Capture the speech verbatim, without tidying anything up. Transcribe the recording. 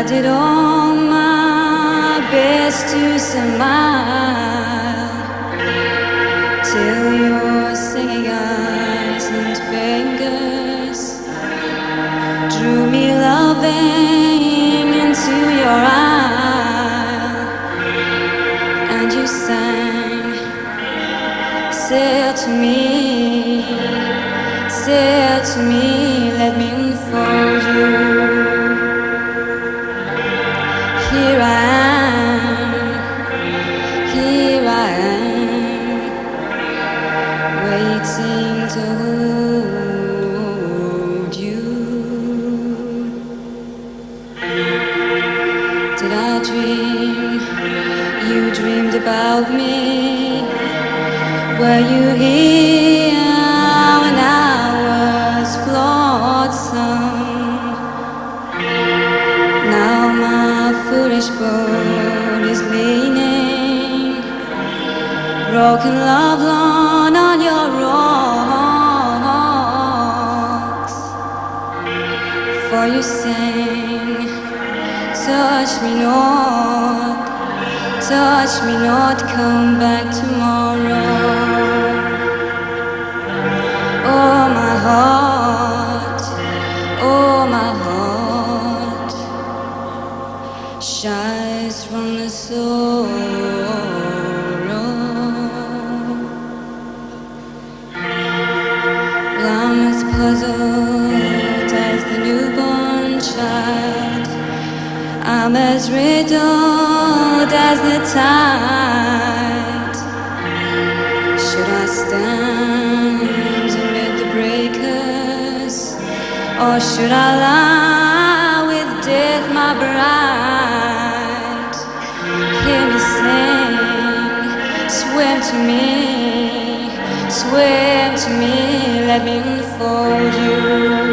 did all my best to smile till your singing eyes and fingers drew me loving into your aisle, and you sang, sail to me, sail to me, let me unfold you. Here I am, here I am, waiting to hold you. Did I dream you dreamed about me? Were you here when I was flotsam? Now my foolish boat is leaning, broken love lawn on your rocks. For you sang, touch me not, touch me not, come back tomorrow. Oh my heart, oh my heart, shies from the sorrow. Well, I'm as puzzled as the newborn child, I'm as riddled as the tide. Should I stand amid the breakers, or should I lie with death my bride? Hear me sing, swim to me, swim to me, let me unfold you.